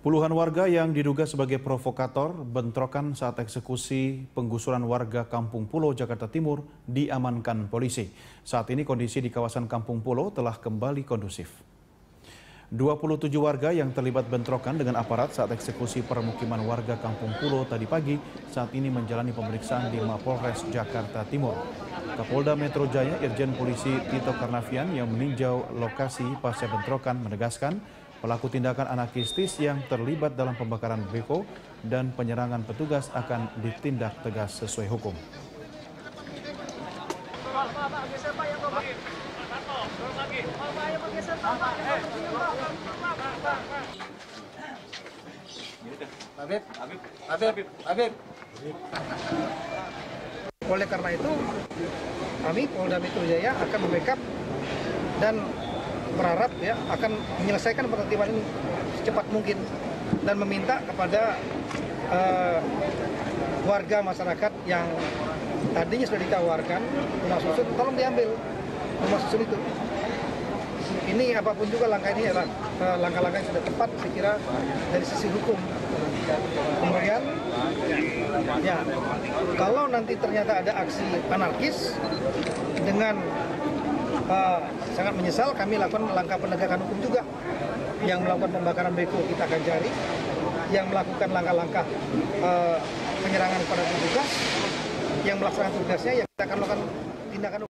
Puluhan warga yang diduga sebagai provokator bentrokan saat eksekusi penggusuran warga Kampung Pulo, Jakarta Timur diamankan polisi. Saat ini kondisi di kawasan Kampung Pulo telah kembali kondusif. 27 warga yang terlibat bentrokan dengan aparat saat eksekusi permukiman warga Kampung Pulo tadi pagi saat ini menjalani pemeriksaan di Mapolres Jakarta Timur. Kapolda Metro Jaya Irjen Polisi Tito Karnavian yang meninjau lokasi pasca bentrokan menegaskan pelaku tindakan anarkistis yang terlibat dalam pembakaran beko dan penyerangan petugas akan ditindak tegas sesuai hukum. Oleh karena itu, kami Polda Metro Jaya akan membackup dan berharap akan menyelesaikan penertiban ini secepat mungkin dan meminta kepada warga masyarakat yang tadinya sudah ditawarkan rumah susun, tolong diambil rumah susun itu. Ini apapun juga langkah ini adalah langkah-langkah yang sudah tepat, saya kira dari sisi hukum. Kemudian, kalau nanti ternyata ada aksi anarkis dengan sangat menyesal, kami lakukan langkah penegakan hukum juga. Yang melakukan pembakaran beko kita akan cari, yang melakukan langkah-langkah penyerangan kepada petugas, yang melaksanakan tugasnya, ya kita akan lakukan tindakan hukum.